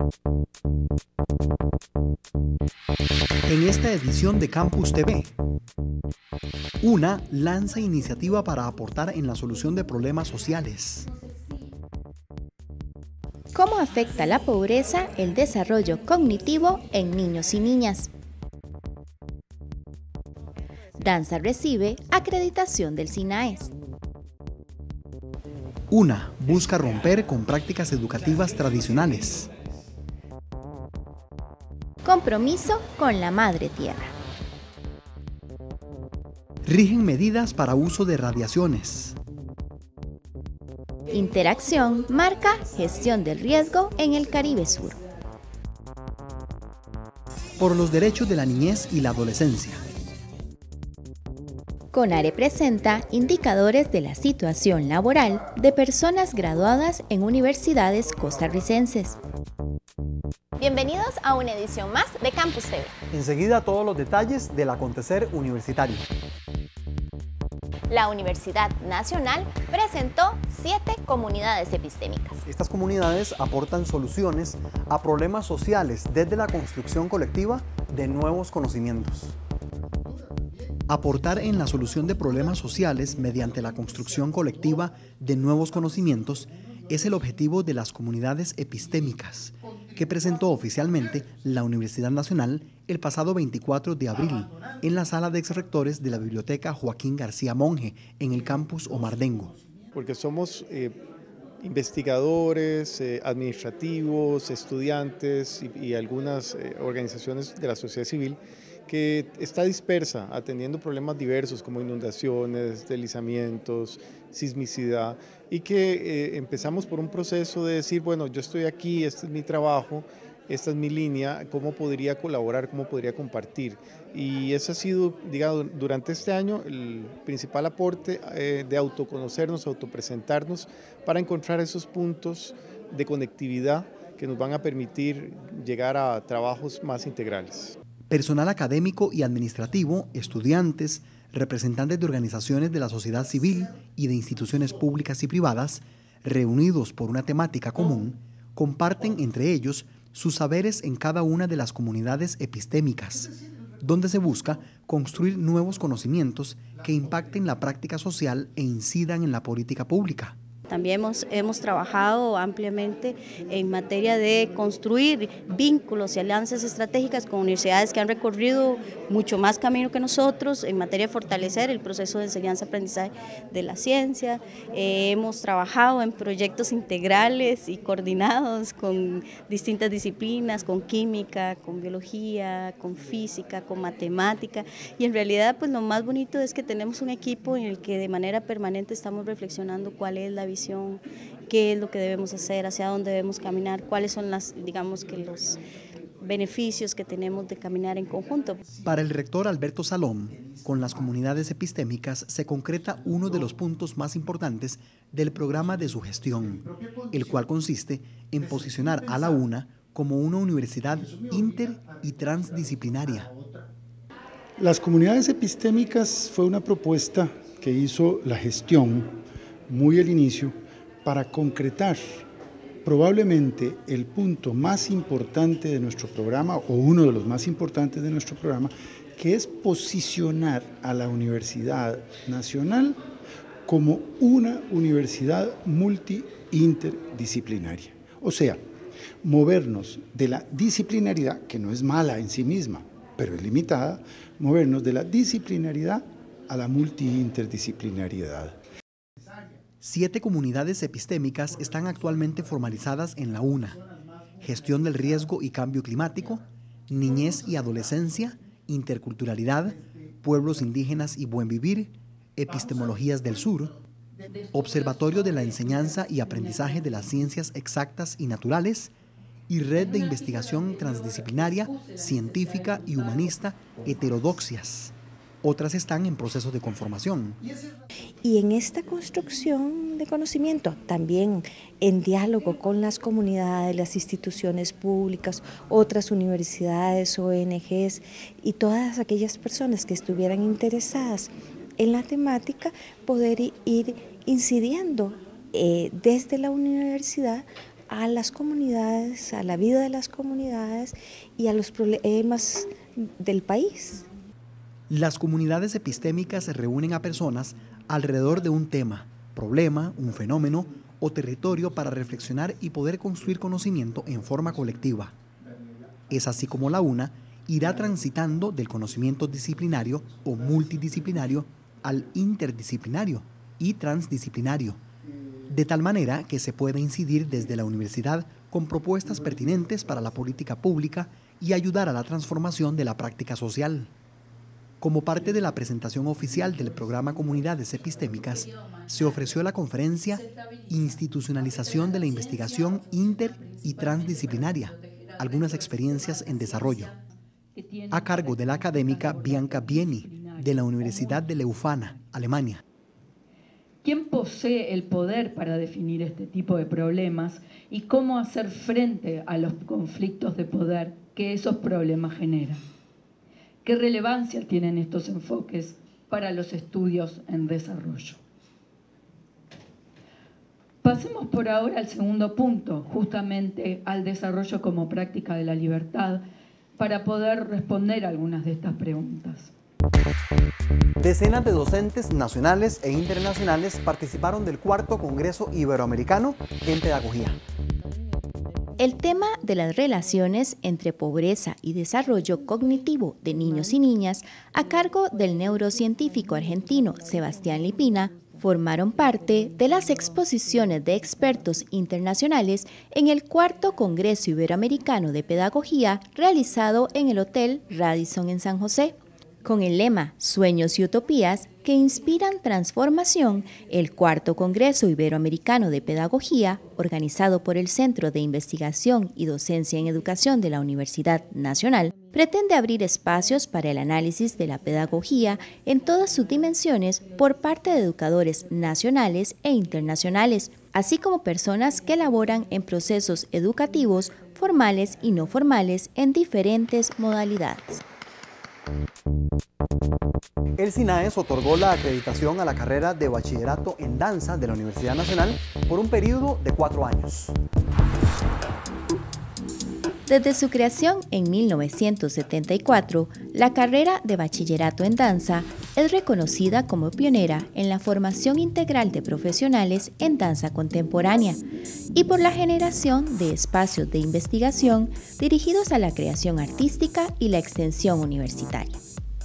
En esta edición de Campus TV, UNA lanza iniciativa para aportar en la solución de problemas sociales. ¿Cómo afecta la pobreza el desarrollo cognitivo en niños y niñas? Danza recibe acreditación del SINAES. UNA busca romper con prácticas educativas tradicionales. Compromiso con la Madre Tierra. Rigen medidas para uso de radiaciones. Interacción marca gestión del riesgo en el Caribe Sur. Por los derechos de la niñez y la adolescencia. CONARE presenta indicadores de la situación laboral de personas graduadas en universidades costarricenses. Bienvenidos a una edición más de Campus TV. Enseguida todos los detalles del acontecer universitario. La Universidad Nacional presentó 7 comunidades epistémicas. Estas comunidades aportan soluciones a problemas sociales desde la construcción colectiva de nuevos conocimientos. Aportar en la solución de problemas sociales mediante la construcción colectiva de nuevos conocimientos es el objetivo de las comunidades epistémicas, que presentó oficialmente la Universidad Nacional el pasado 24 de abril en la sala de exrectores de la Biblioteca Joaquín García Monge en el campus Omardengo. Porque somos investigadores, administrativos, estudiantes y algunas organizaciones de la sociedad civil que está dispersa atendiendo problemas diversos como inundaciones, deslizamientos, sismicidad, y que empezamos por un proceso de decir, bueno, yo estoy aquí, este es mi trabajo, esta es mi línea, ¿cómo podría colaborar, cómo podría compartir? Y ese ha sido, digamos, durante este año el principal aporte de autoconocernos, autopresentarnos para encontrar esos puntos de conectividad que nos van a permitir llegar a trabajos más integrales. Personal académico y administrativo, estudiantes, representantes de organizaciones de la sociedad civil y de instituciones públicas y privadas, reunidos por una temática común, comparten entre ellos sus saberes en cada una de las comunidades epistémicas, donde se busca construir nuevos conocimientos que impacten la práctica social e incidan en la política pública. También hemos trabajado ampliamente en materia de construir vínculos y alianzas estratégicas con universidades que han recorrido mucho más camino que nosotros en materia de fortalecer el proceso de enseñanza-aprendizaje de la ciencia. Hemos trabajado en proyectos integrales y coordinados con distintas disciplinas, con química, con biología, con física, con matemática, y en realidad pues lo más bonito es que tenemos un equipo en el que de manera permanente estamos reflexionando cuál es la visión, qué es lo que debemos hacer, hacia dónde debemos caminar, cuáles son los beneficios que tenemos de caminar en conjunto. Para el rector Alberto Salom, con las comunidades epistémicas se concreta uno de los puntos más importantes del programa de su gestión, el cual consiste en posicionar a la UNA como una universidad inter y transdisciplinaria. Las comunidades epistémicas fue una propuesta que hizo la gestión muy al inicio para concretar probablemente el punto más importante de nuestro programa, o uno de los más importantes de nuestro programa, que es posicionar a la Universidad Nacional como una universidad multi-interdisciplinaria. O sea, movernos de la disciplinaridad, que no es mala en sí misma, pero es limitada, movernos de la disciplinaridad a la multi-interdisciplinariedad. 7 comunidades epistémicas están actualmente formalizadas en la UNA: gestión del riesgo y cambio climático, niñez y adolescencia, interculturalidad, pueblos indígenas y buen vivir, epistemologías del sur, observatorio de la enseñanza y aprendizaje de las ciencias exactas y naturales, y red de investigación transdisciplinaria, científica y humanista, heterodoxias. Otras están en proceso de conformación. Y en esta construcción de conocimiento, también en diálogo con las comunidades, las instituciones públicas, otras universidades, ONGs y todas aquellas personas que estuvieran interesadas en la temática, poder ir incidiendo desde la universidad a las comunidades, a la vida de las comunidades y a los problemas del país. Las comunidades epistémicas reúnen a personas alrededor de un tema, problema, un fenómeno o territorio para reflexionar y poder construir conocimiento en forma colectiva. Es así como la UNA irá transitando del conocimiento disciplinario o multidisciplinario al interdisciplinario y transdisciplinario, de tal manera que se pueda incidir desde la universidad con propuestas pertinentes para la política pública y ayudar a la transformación de la práctica social. Como parte de la presentación oficial del programa Comunidades Epistémicas, se ofreció la conferencia Institucionalización de la Investigación Inter- y Transdisciplinaria, algunas experiencias en desarrollo, a cargo de la académica Bianca Bieni, de la Universidad de Leuphana, Alemania. ¿Quién posee el poder para definir este tipo de problemas y cómo hacer frente a los conflictos de poder que esos problemas generan? ¿Qué relevancia tienen estos enfoques para los estudios en desarrollo? Pasemos por ahora al segundo punto, justamente al desarrollo como práctica de la libertad, para poder responder algunas de estas preguntas. Decenas de docentes nacionales e internacionales participaron del cuarto Congreso Iberoamericano en Pedagogía. El tema de las relaciones entre pobreza y desarrollo cognitivo de niños y niñas, a cargo del neurocientífico argentino Sebastián Lipina, formaron parte de las exposiciones de expertos internacionales en el cuarto Congreso Iberoamericano de Pedagogía realizado en el Hotel Radisson en San José. Con el lema Sueños y Utopías que inspiran transformación, el cuarto Congreso Iberoamericano de Pedagogía, organizado por el Centro de Investigación y Docencia en Educación de la Universidad Nacional, pretende abrir espacios para el análisis de la pedagogía en todas sus dimensiones por parte de educadores nacionales e internacionales, así como personas que laboran en procesos educativos formales y no formales en diferentes modalidades. El SINAES otorgó la acreditación a la carrera de Bachillerato en Danza de la Universidad Nacional por un periodo de 4 años. Desde su creación en 1974, la carrera de Bachillerato en Danza es reconocida como pionera en la formación integral de profesionales en danza contemporánea y por la generación de espacios de investigación dirigidos a la creación artística y la extensión universitaria.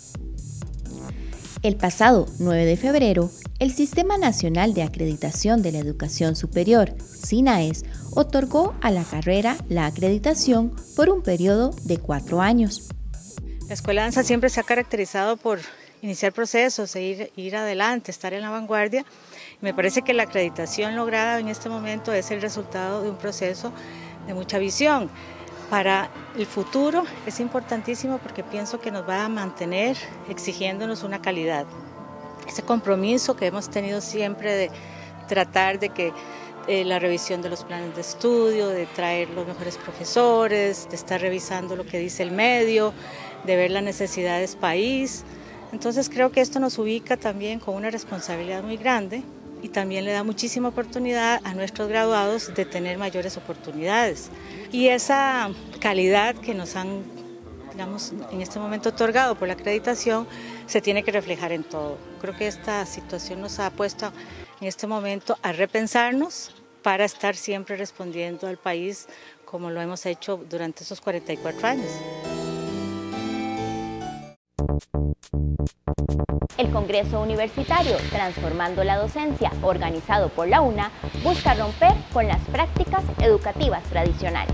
El pasado 9 de febrero, el Sistema Nacional de Acreditación de la Educación Superior, SINAES, otorgó a la carrera la acreditación por un periodo de 4 años. La Escuela de Danza siempre se ha caracterizado por iniciar procesos e ir adelante, estar en la vanguardia. Me parece que la acreditación lograda en este momento es el resultado de un proceso de mucha visión. Para el futuro es importantísimo porque pienso que nos va a mantener exigiéndonos una calidad. Ese compromiso que hemos tenido siempre de tratar de que la revisión de los planes de estudio, de traer los mejores profesores, de estar revisando lo que dice el medio, de ver las necesidades país. Entonces creo que esto nos ubica también con una responsabilidad muy grande y también le da muchísima oportunidad a nuestros graduados de tener mayores oportunidades. Y esa calidad que nos han, digamos, en este momento otorgado por la acreditación se tiene que reflejar en todo. Creo que esta situación nos ha puesto en este momento a repensarnos para estar siempre respondiendo al país como lo hemos hecho durante esos 44 años. El Congreso Universitario Transformando la Docencia, organizado por la UNA, busca romper con las prácticas educativas tradicionales.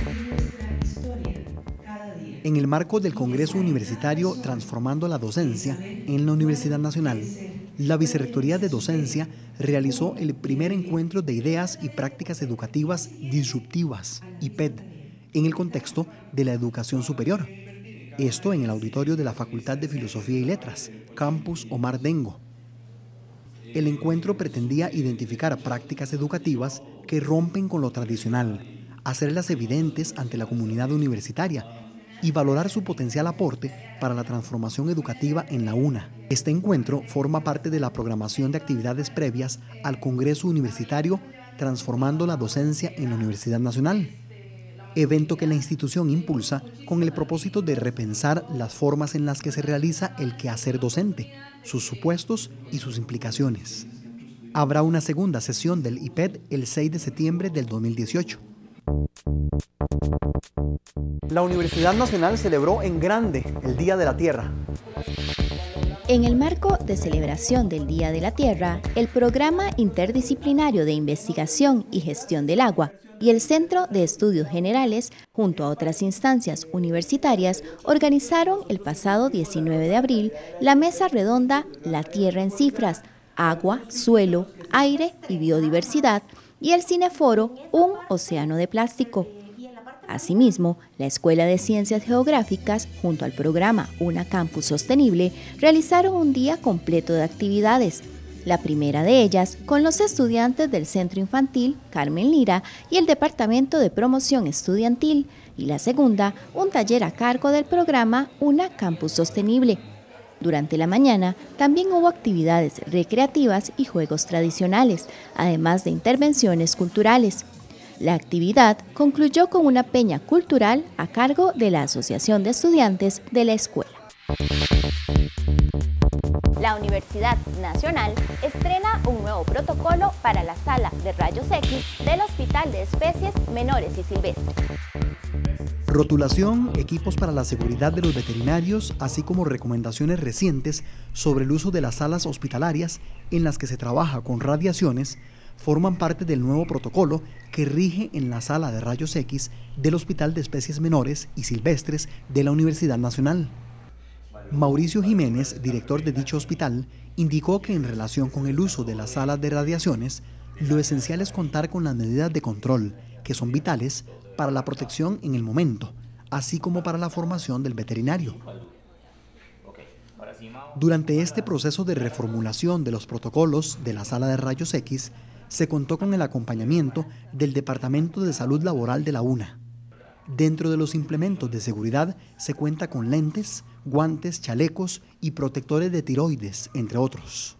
En el marco del Congreso Universitario Transformando la Docencia en la Universidad Nacional, la Vicerrectoría de Docencia realizó el primer encuentro de ideas y prácticas educativas disruptivas, IPED, en el contexto de la educación superior. Esto en el auditorio de la Facultad de Filosofía y Letras, Campus Omar Dengo. El encuentro pretendía identificar prácticas educativas que rompen con lo tradicional, hacerlas evidentes ante la comunidad universitaria y valorar su potencial aporte para la transformación educativa en la UNA. Este encuentro forma parte de la programación de actividades previas al Congreso Universitario Transformando la docencia en la Universidad Nacional, evento que la institución impulsa con el propósito de repensar las formas en las que se realiza el quehacer docente, sus supuestos y sus implicaciones. Habrá una segunda sesión del IPED el 6 de septiembre del 2018. La Universidad Nacional celebró en grande el Día de la Tierra. En el marco de celebración del Día de la Tierra, el Programa Interdisciplinario de Investigación y Gestión del Agua y el Centro de Estudios Generales, junto a otras instancias universitarias, organizaron el pasado 19 de abril la mesa redonda La Tierra en Cifras, Agua, Suelo, Aire y Biodiversidad, y el cineforo Un Océano de Plástico. Asimismo, la Escuela de Ciencias Geográficas, junto al programa Una Campus Sostenible, realizaron un día completo de actividades. La primera de ellas con los estudiantes del Centro Infantil Carmen Lira y el Departamento de Promoción Estudiantil, y la segunda, un taller a cargo del programa Una Campus Sostenible. Durante la mañana también hubo actividades recreativas y juegos tradicionales, además de intervenciones culturales. La actividad concluyó con una peña cultural a cargo de la Asociación de Estudiantes de la escuela. La Universidad Nacional estrena un nuevo protocolo para la sala de rayos X del Hospital de Especies Menores y Silvestres. Rotulación, equipos para la seguridad de los veterinarios, así como recomendaciones recientes sobre el uso de las salas hospitalarias en las que se trabaja con radiaciones, forman parte del nuevo protocolo que rige en la sala de rayos X del Hospital de Especies Menores y Silvestres de la Universidad Nacional. Mauricio Jiménez, director de dicho hospital, indicó que en relación con el uso de las salas de radiaciones, lo esencial es contar con las medidas de control, que son vitales para la protección en el momento, así como para la formación del veterinario. Durante este proceso de reformulación de los protocolos de la sala de rayos X, se contó con el acompañamiento del Departamento de Salud Laboral de la UNA. Dentro de los implementos de seguridad se cuenta con lentes, guantes, chalecos y protectores de tiroides, entre otros.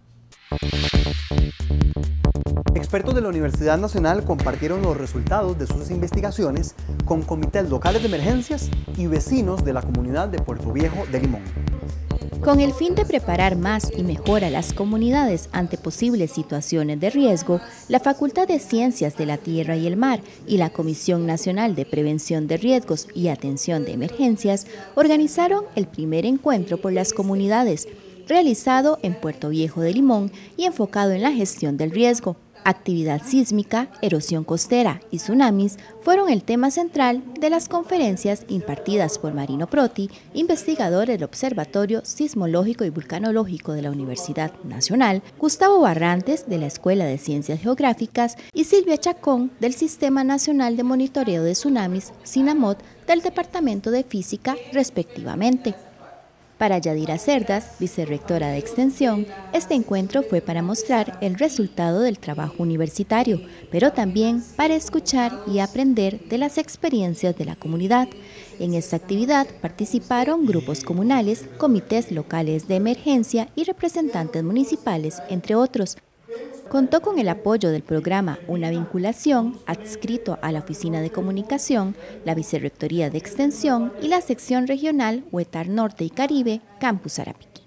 Expertos de la Universidad Nacional compartieron los resultados de sus investigaciones con comités locales de emergencias y vecinos de la comunidad de Puerto Viejo de Limón. Con el fin de preparar más y mejor a las comunidades ante posibles situaciones de riesgo, la Facultad de Ciencias de la Tierra y el Mar y la Comisión Nacional de Prevención de Riesgos y Atención de Emergencias organizaron el primer encuentro por las comunidades, realizado en Puerto Viejo de Limón y enfocado en la gestión del riesgo. Actividad sísmica, erosión costera y tsunamis fueron el tema central de las conferencias impartidas por Marino Proti, investigador del Observatorio Sismológico y Vulcanológico de la Universidad Nacional, Gustavo Barrantes de la Escuela de Ciencias Geográficas y Silvia Chacón del Sistema Nacional de Monitoreo de Tsunamis, SINAMOT, del Departamento de Física, respectivamente. Para Yadira Cerdas, vicerrectora de Extensión, este encuentro fue para mostrar el resultado del trabajo universitario, pero también para escuchar y aprender de las experiencias de la comunidad. En esta actividad participaron grupos comunales, comités locales de emergencia y representantes municipales, entre otros. Contó con el apoyo del programa Una Vinculación, adscrito a la Oficina de Comunicación, la Vicerrectoría de Extensión y la Sección Regional Huetar Norte y Caribe, Campus Arapiqui.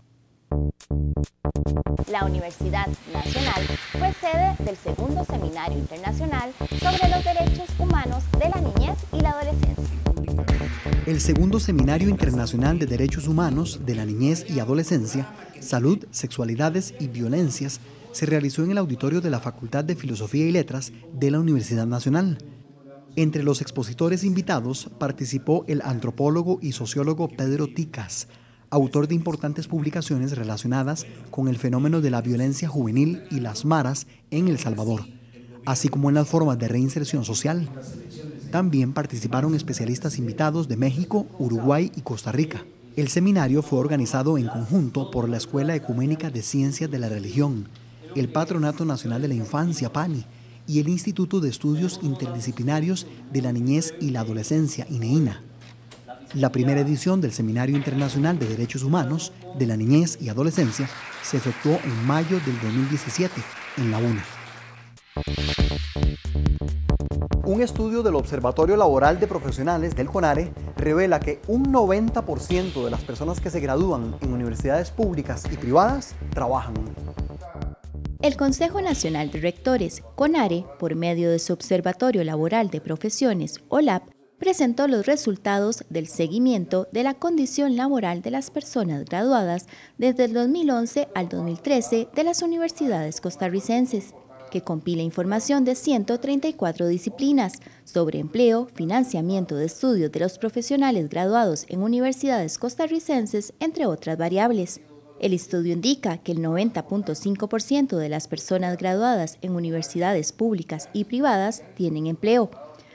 La Universidad Nacional fue sede del segundo Seminario Internacional sobre los Derechos Humanos de la Niñez y la Adolescencia. El segundo Seminario Internacional de Derechos Humanos de la Niñez y Adolescencia, Salud, Sexualidades y Violencias, se realizó en el auditorio de la Facultad de Filosofía y Letras de la Universidad Nacional. Entre los expositores invitados participó el antropólogo y sociólogo Pedro Ticas, autor de importantes publicaciones relacionadas con el fenómeno de la violencia juvenil y las maras en El Salvador, así como en las formas de reinserción social. También participaron especialistas invitados de México, Uruguay y Costa Rica. El seminario fue organizado en conjunto por la Escuela Ecuménica de Ciencias de la Religión, el Patronato Nacional de la Infancia, PANI, y el Instituto de Estudios Interdisciplinarios de la Niñez y la Adolescencia, INEINA. La primera edición del Seminario Internacional de Derechos Humanos de la Niñez y Adolescencia se efectuó en mayo del 2017 en la UNA. Un estudio del Observatorio Laboral de Profesionales del CONARE revela que un 90% de las personas que se gradúan en universidades públicas y privadas trabajan. El Consejo Nacional de Rectores, CONARE, por medio de su Observatorio Laboral de Profesiones, OLAP, presentó los resultados del seguimiento de la condición laboral de las personas graduadas desde el 2011 al 2013 de las universidades costarricenses, que compila información de 134 disciplinas sobre empleo, financiamiento de estudios de los profesionales graduados en universidades costarricenses, entre otras variables. El estudio indica que el 90.5% de las personas graduadas en universidades públicas y privadas tienen empleo,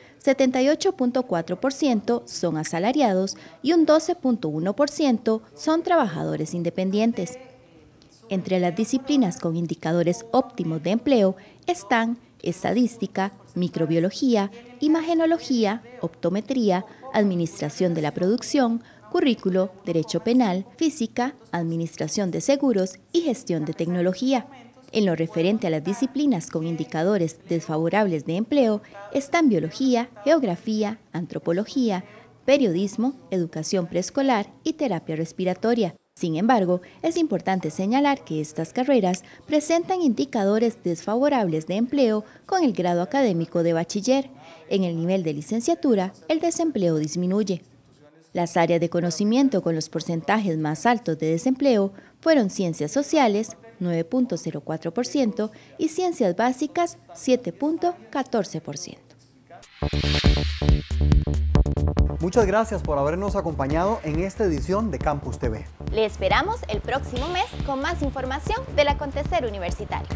78.4% son asalariados y un 12.1% son trabajadores independientes. Entre las disciplinas con indicadores óptimos de empleo están estadística, microbiología, imagenología, optometría, administración de la producción, currículo, derecho penal, física, administración de seguros y gestión de tecnología. En lo referente a las disciplinas con indicadores desfavorables de empleo están biología, geografía, antropología, periodismo, educación preescolar y terapia respiratoria. Sin embargo, es importante señalar que estas carreras presentan indicadores desfavorables de empleo con el grado académico de bachiller. En el nivel de licenciatura, el desempleo disminuye. Las áreas de conocimiento con los porcentajes más altos de desempleo fueron Ciencias Sociales, 9.04%, y Ciencias Básicas, 7.14%. Muchas gracias por habernos acompañado en esta edición de Campus TV. Le esperamos el próximo mes con más información del acontecer universitario.